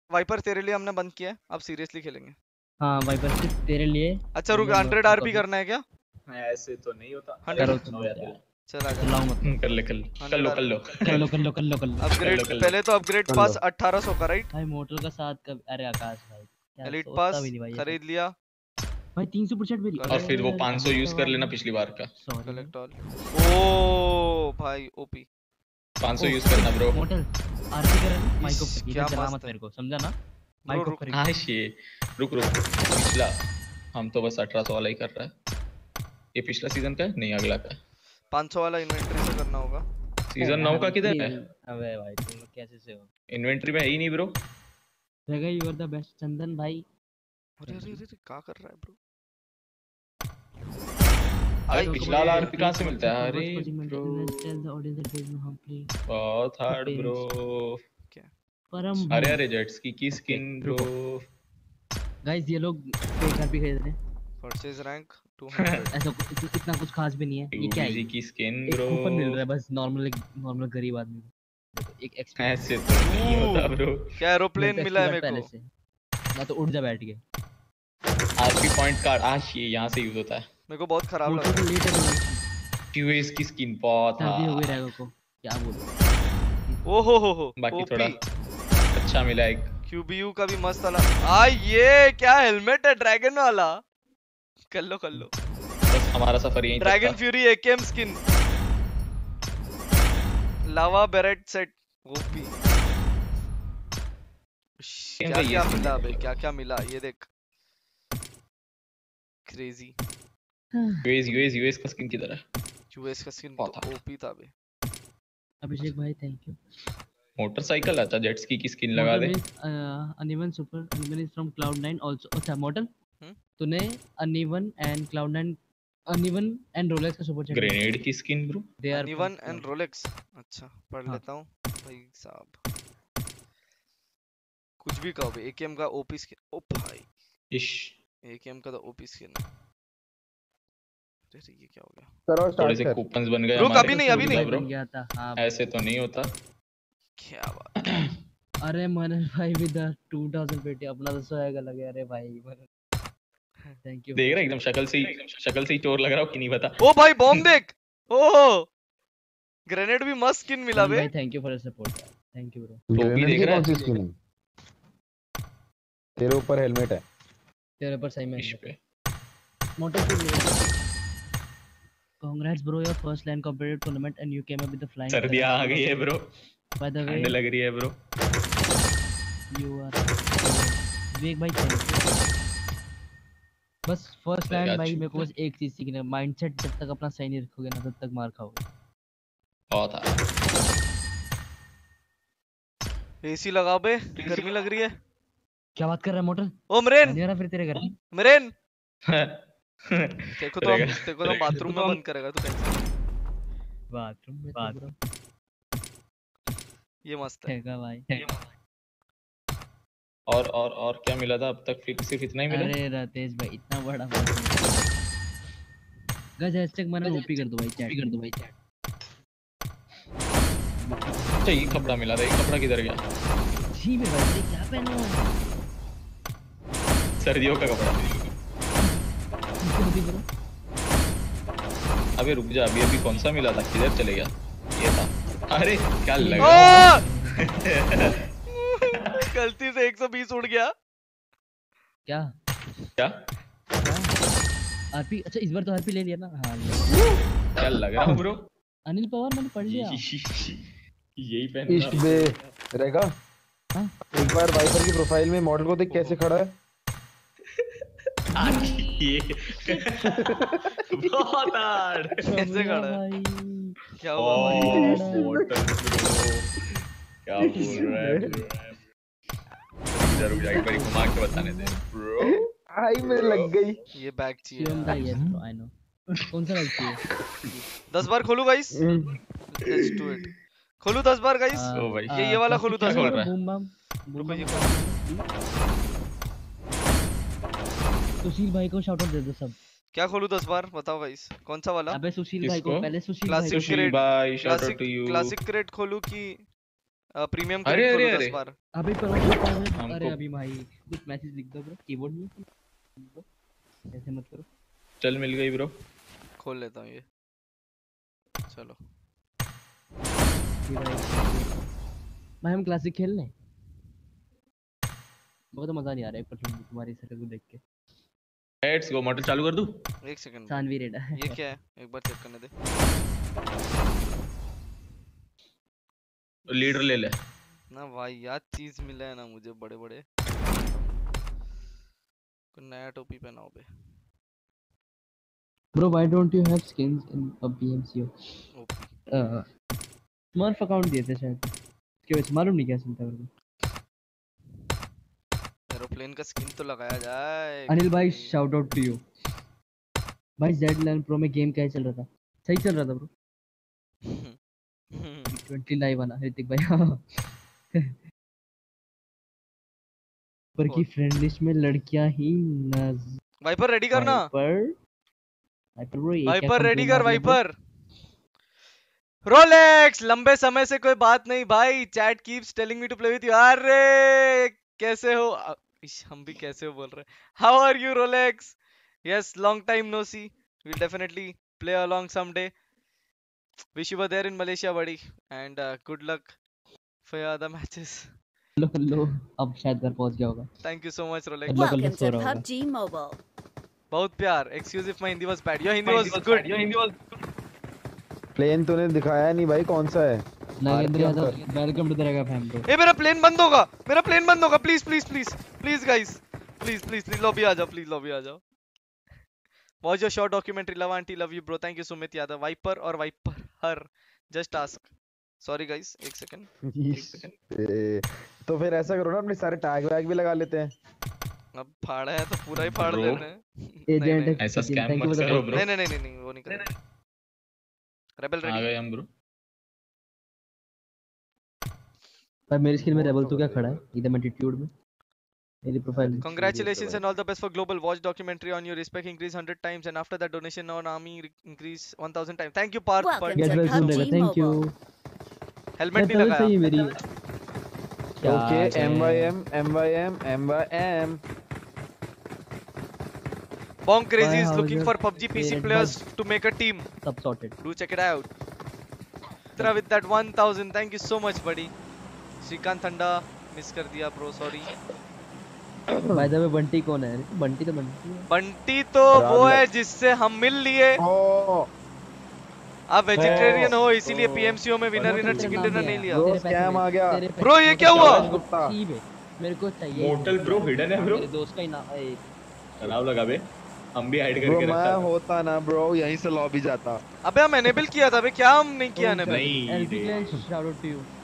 Wiper तेरे लिए हमने बंद किया है, अब सीरियसली खेलेंगे। हाँ वाइपर सिर्फ तेरे लिए। अच्छा रुक, 100 आरपी करना है क्या? ऐसे तो नहीं होता। 100 चलो यार, चला जा। चलाओ मत। कर ले 100 कर लो अपग्रेड पहले तो अपग्रेड पास 1800 का राइट। भाई मोटर का साथ कब, अरे आकाश भाई क्या एलिट सोचता पास भी नहीं भाई ये खरीद लिया। भाई 300% मेरी। और फिर वो 500 यूज कर लेना पिछली बार का। Collect all. ओ भाई ओपी 500 यूज करना ब्रो। मोटर आरपी कर रहा है, माइक को क्या चला मस्त मत है। मेरे को, समझा ना? माइक को खरीद। हाँ ये रुक पिछला हम तो बस 1800 वाला ही कर रहा है। ये पिछला सीजन का है नहीं अगला का है। 500 वाला इन्वेंटरी से करना होगा। सीजन 9 का किधर है? अबे भाई तुम कैसे से हो? इन्वेंटरी में है ही नहीं ब्रो। जगह you are the best Chandan भाई। अरे अरे अरे क्या कर रहा है ब्रो? अरे पिछला वाला आरपी कहां से मिलता है? अरे ब्रो बहुत हार्ड ब्रो। परम अरे अरे जेट्स की स्किन ब्रो। गाइस ये लोग फेक आरपी खरीद रहे हैं। परचेज रैंक 200 ऐसा इतना कुछ खास भी नहीं है। ये क्या है? की स्किन एक ब्रो। कूपन मिल रहा है बस, नॉर्मल गरीब आदमी को। देखो एक ऐसे तो नहीं होता ब्रो। क्या एरोप्लेन मिला है मेरे को? मैं तो उड़ जा बैठ के। आरपी पॉइंट कार्ड आज ये यहां से यूज होता है। मेरे को बहुत खराब लग रहा है। क्यूएस की स्किन बहुत सर्दी हो गई रहेगा को क्या बोलूं। ओहो हो बाकी थोड़ा अच्छा मिला एक। क्यूबीयू का भी मस्त वाला। ये क्या हेलमेट है ड्रैगन वाला? कर लो बस हमारा सफर यहीं तक था। Dragon fury AKM skin, lava beret set OP. क्या क्या मिला बे, क्या क्या मिला ये देख। क्रेजी। यूएस का स्किन किधर है? यूएस का स्किन तो ओपी था बे। अभिषेक भाई थैंक यू। मोटरसाइकिल अच्छा जेट स्की की स्किन लगा दे। Uneven super uneven is from Cloud9 also. अच्छा मॉडल तूने uneven and Cloud9 uneven and Rolex का सुपर चेक। ग्रेनेड की skin bro. Uneven and Rolex. अच्छा पढ़ लेता हूं भाई साहब। कुछ भी कहो बे। एकेएम का ओपी स्किन। ओ भाई इश एकेएम का तो ओपी स्किन। अरे ये क्या हो गया? करो थोड़े से कूपन्स बन गए रुक हमारे। अभी नहीं बन गया था। हाँ ऐसे तो नहीं होता। क्या बात। अरे मनन भाई विद 2020 अपना तो सोएगा लगे। अरे भाई थैंक यू। देख रहा एकदम शक्ल से ही चोर लग रहा हो कि नहीं बता। ओ भाई बॉम्ब देख। ओ ग्रेनेड भी मस्त स्किन मिला बे। भाई thank you for your support. Thank you bro. टोपी देख रहा है? स्किन तेरे ऊपर हेलमेट है। तेरे ऊपर सही में इस पे मोटर पे ले। Congrats bro your first land competitive tournament and you came up with the flying. सर्दियां आ गई है ब्रो। बाय द वे ठंड लग रही है ब्रो। यू आर विवेक भाई थैंक यू। बस फर्स्ट लैंड भाई मेरे को बस एक चीज सीखना है, माइंडसेट जब तक अपना सही नहीं रखोगे ना तब तक मार खाओगे। बहुत आ एसी लगाओ बे, गर्मी लग रही है। क्या बात कर रहा है मोटर? ओ मरेन नहीं आ रहा फिर तेरे घर मरेन। देखो तो बाथरूम में बंद करेगा तू कैसे? बाथरूम में ये मस्त है भाई। और क्या मिला था अब तक? सिर्फ इतना ही मिला? अरे रातेश भाई इतना बड़ा गाइस हैशटैग मैंने ओपी कर दो भाई चैट। अच्छा ये कपड़ा मिला था। ये कपड़ा किधर गया? जी मेरे भाई क्या पहना हुआ है? सर्दियों का कपड़ा। अबे रुक जा, अभी कौन सा मिला था? किधर चले गया? ये था। अरे क्या लगा गलती से 120 उड़ गया। क्या आरपी? अच्छा इस बार तो आरपी ले लिया ना। हाँ क्या लग रहा ब्रो? अनिल पवार मैंने पढ़ लिया। यही पहन इश्क बे रहेगा। एक बार वाइपर की प्रोफाइल में मॉडल को देख कैसे खड़ा है। ये बहुत हार्ड कैसे खड़ा है? क्या हुआ भाई? क्या बोल रहा है रुक जा एक बार घुमा के बताने दे ब्रो। आई में लग गई। ये बैग चाहिए। आई नो कौन सा बैग चाहिए? 10 बार खोलूं गाइस? Let's do it. खोलूं 10 बार गाइस? ओ भाई ये वाला खोलूं 10 बार? बूम बम रुको ये सुशील भाई को शाउट आउट दे दो सब। क्या खोलूं 10 बार बताओ गाइस? कौन सा वाला? अबे सुशील भाई को पहले सुशील भाई shout out to you. Classic crate खोलूं कि प्रीमियम अरे, क्रेडिट अरे, खोलो अरे। 10 बार। अभी पर अरे हमको- अभी भाई कुछ मैसेज लिख दो ब्रो, कीबोर्ड नहीं है? ऐसे मत करो। चल मिल गई ब्रो। खोल लेता हूँ ये। चलो ये भाई हम क्लासिक खेल लें? बहुत तो मजा नहीं आ रहा है पर तुम्हारी शक्ल को देख के। Let's go. मॉडल चालू कर दूं? एक सेकंड। सानवी रेडा ये क्या है, एक बार चेक करने दे। लीडर ले ले। ना भाई यार चीज मिला है ना मुझे बड़े बड़े। कोई नया टोपी पहनाओ बे। Bro, why don't you have skins in PUBG MCO? OP. Smurf account दिए थे शायद, उसके वजह से मालूम नहीं क्या चलता मेरे को। एरोप्लेन का स्किन तो लगाया जाए। अनिल भाई शाउट आउट टू यू भाई। Z11 Pro में गेम क्या चल रहा था? सही चल रहा था ब्रो। 20 लाइव आना ऋतिक भाई। पर की फ्रेंड लिस्ट में लड़कियां ही नज वाइपर रेडी करना। वाइपर ब्रो, ये क्या वाइपर रेडी कंट्रोल कर मार लिया bro? वाइपर। रोलेक्स लंबे समय से कोई बात नहीं भाई। Chat keeps telling me to play with you. अरे कैसे हो? हम भी कैसे हो बोल रहे हैं। How are you Rolex? Yes long time no see. Will definitely play along someday. Wish you were there in Malaysia buddy and good luck for your other matches. लो अब शायद घर पहुंच गया होगा। Thank you so much Rolex. Local Welcome में सो to रहा होगा। PUBG Mobile. बहुत प्यार। Excuse if my Hindi was bad. Your Hindi was good. Plane तूने दिखाया नहीं भाई, कौन सा है? Nagendra Aarti Yadav welcome to the Rega fam bro. ए मेरा प्लेन बंद होगा। मेरा प्लेन बंद होगा। Please please please please guys please please please lobby आ जाओ। प्लीज लॉबी आ जाओ। Watch your short documentary. Love aunty love you bro. Thank you Sumit Yadav. Viper और वाइपर हर जस्ट आस्क। सॉरी गाइस एक सेकंड। तो फिर ऐसा करो ना, अपने सारे टैग वैग भी लगा लेते हैं। अब फाड़ा है तो पूरा ही फाड़ Bro, देना है। एजेंट ऐसा स्कैम मत करो ब्रो। नहीं नहीं नहीं नहीं वो नहीं करेंगे। रेबेल आ रेडी। गए हम ब्रो। भाई मेरी स्क्रीन में रेबल तो क्या खड़ा है एकदम एटीट्यूड में मेरी profile. Congratulations and all the best for global watch documentary on your respect increase 100 times and after that donation on army increase 1000 times. Thank you Parth. Welcome get to well soon PUBG Rega, thank you. Helmet नहीं सही लगाया। है मेरी। क्या okay है? MYM Bonk Crazy Bye, is how looking is for it? PUBG PC Yeah, players to make a team. सब sorted. Do check it out. Mitra with that 1000. Thank you so much buddy. Shrikant ठंडा miss कर दिया bro sorry. By the way Bunty कौन है? बंटी तो बंटी है। बंटी तो वो है जिससे हम मिल लिए। ओ आप वेजिटेरियन हो इसीलिए पीएमसीओ में विनर विनर चिकन डिनर नहीं लिया। Bro, scam आ गया। Bro, ये क्या हुआ? गुप्ता। मेरे को चाहिए मोटल ब्रो हिडन है ब्रो। मेरे दोस्त का ही नाम है। खराब लगा बे। हम भी हाइड ब्रो करके मैं रखा। होता ना ब्रो, यहीं से लॉबी जाता। अबे हम एनेबल किया था बे क्या हम नहीं किया एनेबल? नहीं एलपी रे। Clan shout out to you.